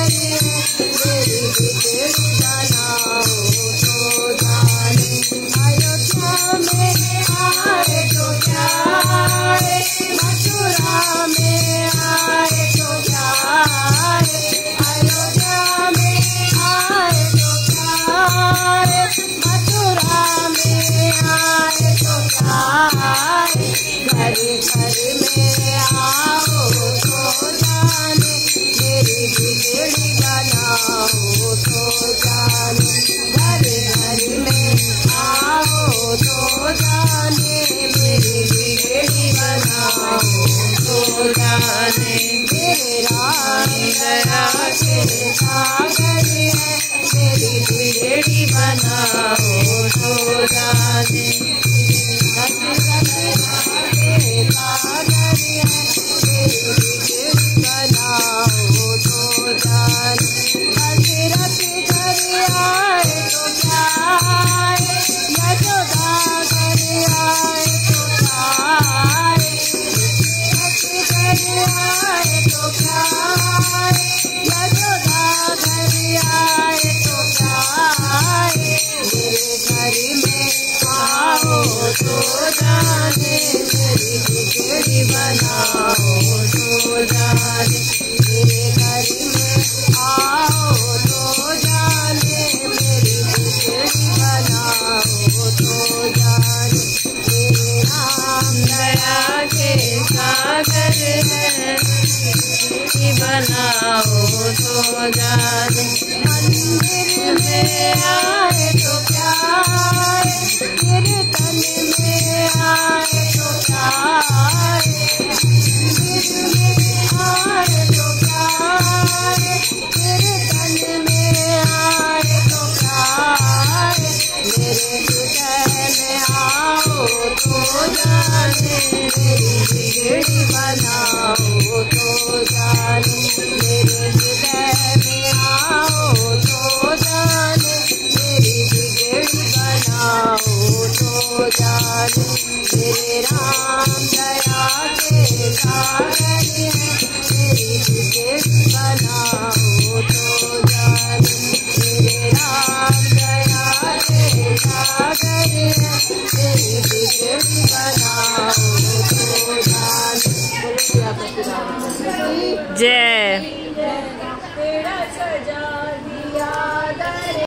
बिगड़ी बनाओ तो जाने तो जाने मेरी बिगड़ी बनाओ तो जाने मेरे घर में आओ तो जाने मेरी बिगड़ी बनाओ तो जाने मेरे राम दया के सागर है बिगड़ी बनाओ तो जाने मंदिर में आए तो क्या तेरे तन में आए तो क्या मंदिर में आए तो क्या तेरे तन में आए तो क्या मेरे हृदय में आओ तो जाने मेरी बिगड़ी बनाओ तो जाने मेरे हृदय में आओ तो जाने मेरी बिगड़ी बनाओ तो जाने मेरे राम दया के सागर है मेरी बिगड़ी बनाओ तो जाने मेरे राम दया के सागर है मेरी बिगड़ी बनाओ तो जाने। जय।